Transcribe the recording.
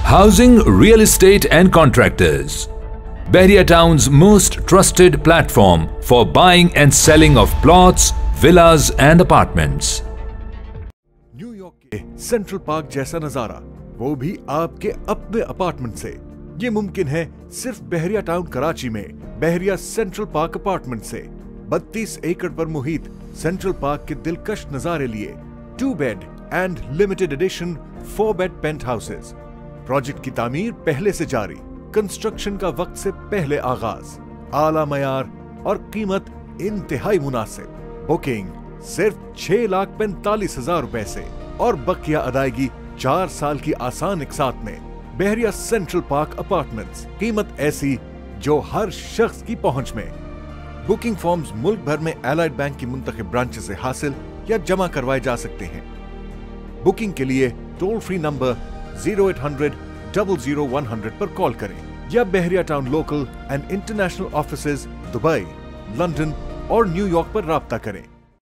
Housing, real estate and contractors. Bahria Town's most trusted platform for buying and selling of plots, villas and apartments. न्यूयॉर्क York Central Park जैसा नजारा, वो भी आपके अपने apartment से। ये मुमकिन है सिर्फ बहरिया टाउन कराची में बहरिया सेंट्रल पार्क अपार्टमेंट से। 32 एकड़ पर मुहित सेंट्रल पार्क के दिलकश नजारे लिए 2 bed and limited edition 4 bed penthouses. Project की तामीर पहले से जारी, कंस्ट्रक्शन का वक्त से पहले आगाज, आला मयार और कीमत इंतहाई मुनासिब। बुकिंग सिर्फ 6,45,000 रुपए से और बकिया अदायगी 4 साल की आसान इकसात में। बहरिया सेंट्रल पार्क अपार्टमेंट्स, कीमत ऐसी जो हर शख्स की पहुंच में। बुकिंग फॉर्म्स मुल्क भर में एलाइड बैंक की मुंतखब ब्रांचेस से हासिल या जमा करवाए जा सकते हैं। बुकिंग के लिए टोल फ्री नंबर 0800 00100 पर कॉल करें या Bahria town local and international offices Dubai, London और न्यूयॉर्क पर राब्ता करें।